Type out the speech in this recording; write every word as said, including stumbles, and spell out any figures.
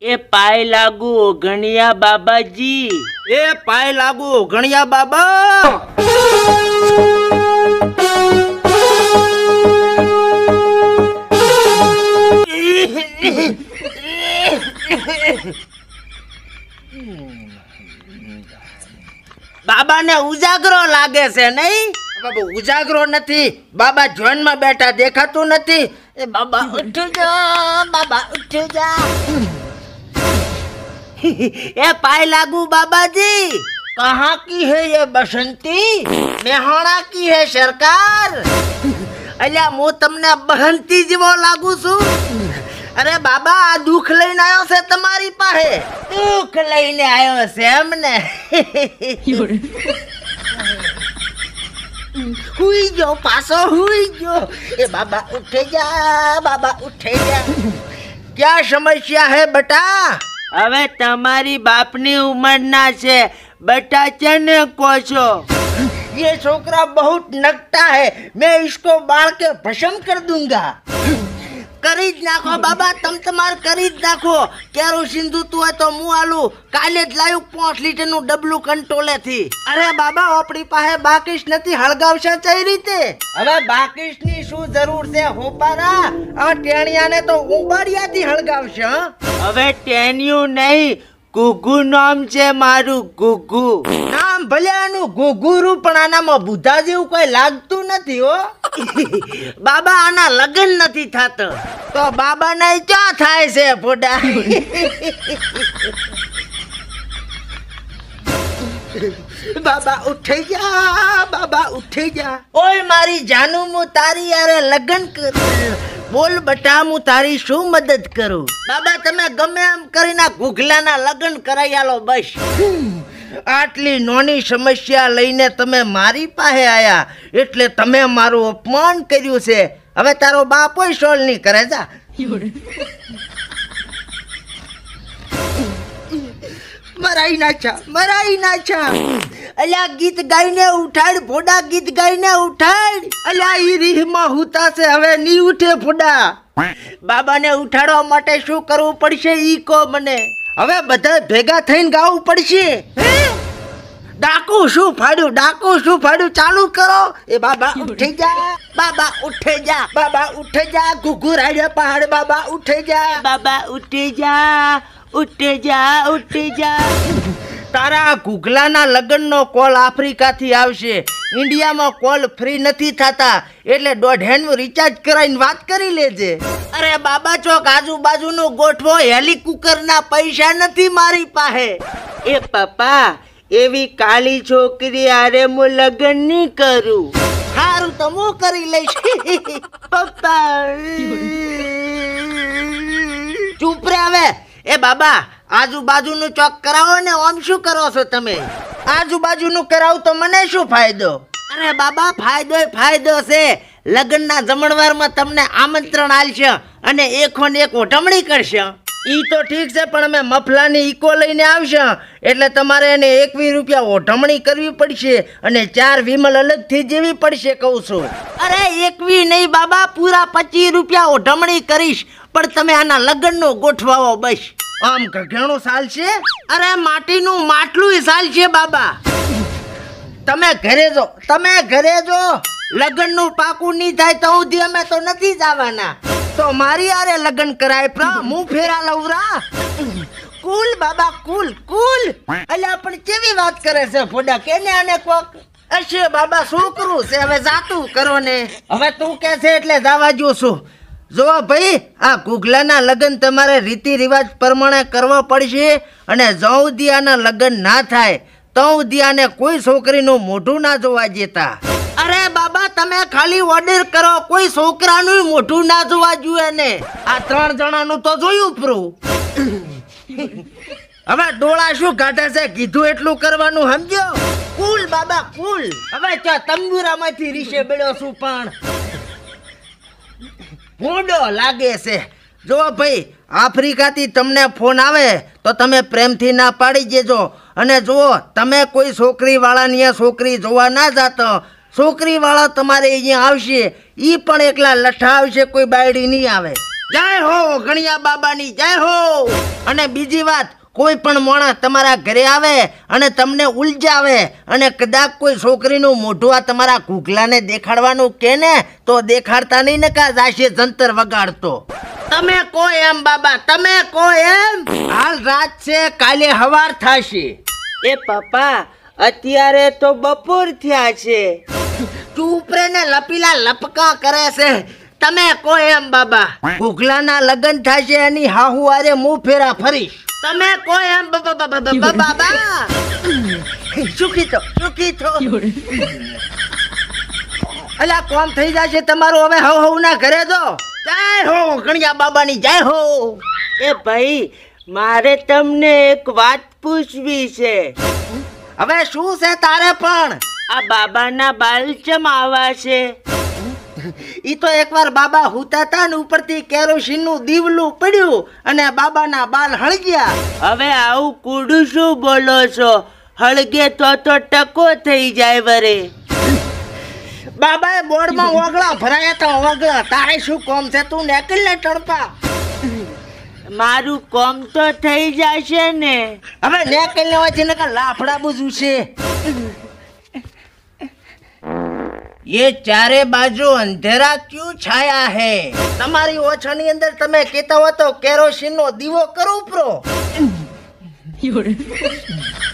એ પાય લાગુ ઓઘણિયા બાબાજી, એ પાય લાગુ ઓઘણિયા બાબા. બાબાને ઉજાગરો લાગે છે નહીં? બાબા ઉજાગરો નથી, બાબા જોનમાં બેઠા દેખાતું નથી. એ બાબા ઉઠ જા, બાબા ઉઠ જા. ए पाए लागू बाबा जी, कहाँ की है ये बसंती? मेहाणा की है सरकार. अल्या मु तमने बहंती जीवो लागू छू? अरे बाबा आ दुख लईने आयो छे तमारी पासे. दुख लईने आयो छे एમને. हुई जो पासो हुई जो. ए बाबा उठे जा, बाबा उठे जा. क्या समस्या है बेटा? હવે તમારી બાપની ઉંમરના છે બેટા, છે ને કોશો. ये छोकरा बहुत नकटा है, मैं इसको बाल के भस्म कर दूंगा. કરી જ નાખો બાબા, તમ તમાર કરી જ નાખો. કેરોસીન જોતું હોય તો હું આલું, કાલે જ લાવ્યું પાંચ લીટર નું ડબલું કંટ્રોલે થી. અરે બાબા આપણી પાસે બાકીશ નથી, હળગાવશે કઈ રીતે? હવે બાકીશ ની શું જરૂર છે હોપારા? આ ટેણિયાને તો ઉંબાડિયાથી હળગાવશે. હવે ટેન્યું નહીં, ગુગુ નામ છે મારું, ગુગુ. નામ ભલે આનું ગુગુરું, પણ આનામાં બુધા જેવું કોઈ લાગતું નથી હો. બાબા આના લગ્ન નથી થતો તો બાબા ને ક્યાં થાય છે ફોડા? બાબા ઉઠી જા, બાબા ઉઠી જા. ઓય મારી જાનુ, હું તારી યારે લગ્ન કરું. બોલ બટા, હું તારી શું મદદ કરું? બાબા તમે ગમે એમ કરીને ઘૂઘલાના લગ્ન કરાઈ આલો બસ. આટલી નાની સમસ્યા લઈને તમે મારી પાસે આયા એટલે તમે મારું અપમાન કર્યું છે. હવે તારો બાપો સોલ નહીં કરે. જા મરાઈ નાચા, મરાઈ નાચા. અલ્યા ગીત ગાઈને ઉઠાડ ફોડા, ગીત ગાઈને ઉઠાડ. અલ્યા ઈ રીહમાં હુતા છે, હવે ની ઉઠે ફોડા. બાબાને ઉઠાડવા માટે શું કરવું પડશે ઈ કો મને. હવે બધા ભેગા થઈને ગાવું પડશે. ડાકુ શું ફાડ્યું, ડાકુ શું ફાડ્યું, ચાલુ કરો. એ બાબા ઉઠી જા, બાબા ઉઠે જા, બાબા ઉઠે જા. ઘુઘુરાડે પહાડ, બાબા ઉઠે જા, બાબા ઉઠી જા, ઉઠી જા, ઉઠી જા. તારા ઘુઘલાના લગ્નનો કોલ આફ્રિકાથી આવશે. ઇન્ડિયામાં કોલ ફ્રી નથી થતા, એટલે દોઢેનું રિચાર્જ કરાવીને વાત કરી લેજે. અરે બાબા ચોક આજુબાજુનું ગોઠવો, હેલિકોપ્ટરના પૈસા નથી મારી પાસે. એ પપ્પા, એવી કાળી છોકરી આરે હું લગ્ન નહીં કરું. સારું તો હું કરી લઈશ. પપ્પા ચૂપ રે હવે. એ બાબા આજુબાજુનું ચોક કરાવો ને. આમ શું કરો છો તમે? આજુબાજુનું કરાવું તો મને શું ફાયદો? અરે બાબા ફાયદો ફાયદો છે. લગ્નના જમણવારમાં તમને આમંત્રણ આલશે અને એકો ને એક ઓઢમણી કરશે. ઈ તો ઠીક છે, પણ અમે મફલાની ઈકો લઈને આવશે એટલે તમારે એને એકવીસ રૂપિયા ઓઢમણી કરવી પડશે અને ચાર વિમલ અલગથી જેવી પડશે કહું છું. અરે એકવી નહીં બાબા, પૂરા પચીસ રૂપિયા ઓઢમણી કરીશ, પણ તમે આના લગ્નનો ગોઠવાવો બસ. આમ ઘણું ચાલશે? અરે માટીનું માટલું ચાલશે બાબા. તમે ઘરે જો, તમે ઘરે જો. લગ્નનું પાકું નહીં થાય તો સુધી અમે તો નથી જવાના. તો મારી આરે લગ્ન કરાય પ્રા, હું ફેરા લવરા. કુલ બાબા કુલ કુલ. અલ્યા પણ કેવી વાત કરે છે ફોડા, કેને આને કોક હશે બાબા. શું કરું છે હવે? જાતું કરો ને. હવે તું કે છે એટલે જવા જો છું. જો ભાઈ, આ ઘુઘલાના લગ્ન તમારે રીતિ રિવાજ પ્રમાણે કરવા પડશે અને જઉદી આના લગ્ન ના થાય તો આને કોઈ છોકરીનું મોઢું ના જોવા જેતા. અરે બાબા તમે ખાલી ઓર્ડર કરો, કોઈ છોકરાનું મોઢું ના જોવા જોઈએ ને. આ ત્રણ જણાનું તો જોયું પરું. હવે ડોળા શું કાઢે છે, કીધું એટલું કરવાનું સમજો. કુલ બાબા કુલ. હવે ચા તંબુરામાંથી રીશે બેડો છું પણ ભૂંડો લાગે છે. જો ભાઈ આફ્રિકાથી તમને ફોન આવે તો તમે પ્રેમથી ના પાડી દેજો. અને જુઓ તમે કોઈ છોકરી વાળાની છોકરી જોવા ના જાતો. છોકરી વાળા તમારે અહીંયા આવશે, ઈ પણ એકલા લઠા આવશે, કોઈ બાયડી નહીં આવે. જય હો ગણિયા બાબાની જય હો. અને બીજી વાત, કોઈ પણ માણસ તમારા ઘરે આવે અને તમને ઉલઝાવે અને કદાચ કોઈ છોકરીનું મોઢું આ તમારા ઘૂઘલાને દેખાડવાનું કે ને તો દેખાડતા નહીં ને કા જાશે જંતર વગાડતો. તમે કો એમ બાબા, તમે કો એમ. હાલ રાત છે, કાલે હવાર થશે. એ પપ્પા અત્યારે તો બપોર થયા છે. ચૂપ રે ને લપીલા લપકા કરે છે. તમે કો એમ બાબા. ઘૂઘલાના લગ્ન થશે એની હાહુ આરે મું ફેરા ફરીશ. તમે કો એમ બાબા બાબા બાબા. સુખી તો સુખી તો. અલા કોમ થઈ જશે તમારું હવે. હવ હવ ના ઘરે જો. જય હો ગણિયા બાબાની જય હો. એ ભાઈ મારે તમને એક વાત પૂછવી છે. હવે શું છે તારે પણ? આ બાબાના બાલ ચમ આવા છે? ઈ તો એકવાર બાબા હુતા તા ને ઉપરથી કેરોસીન નું દીવલું પડ્યું અને બાબાના બાલ હળગ્યા. હવે આવું કુડું શું બોલો છો? હળગે તો તો ટકો થઈ જાય વરે. બાબાએ બોર્ડમાં ઓગળા ભરાયા તો ઓગળા. તારે શું કોમ છે? તું નેકલ ને ટણપા. મારું કોમ તો થઈ જશે ને. હવે નેકલ ને હોય છે ને લાફડા બુજુ છે. ये चारे बाजू अंधेरा क्यों छाया है? તમારી ઓછાની અંદર તમે કહેતા હો તો કેરોસીન નો દીવો કરો ઉપરો.